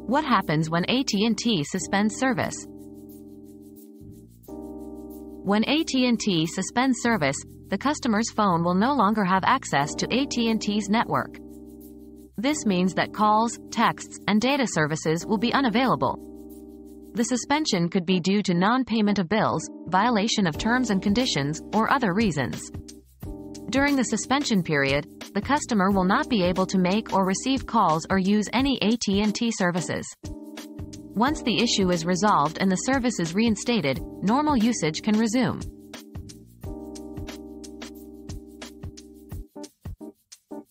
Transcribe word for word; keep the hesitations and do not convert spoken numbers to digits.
What happens when A T and T suspends service? When A T and T suspends service, the customer's phone will no longer have access to A T and T's network. This means that calls, texts, and data services will be unavailable. The suspension could be due to non-payment of bills, violation of terms and conditions, or other reasons. During the suspension period, the customer will not be able to make or receive calls or use any A T and T services. Once the issue is resolved and the service is reinstated, normal usage can resume.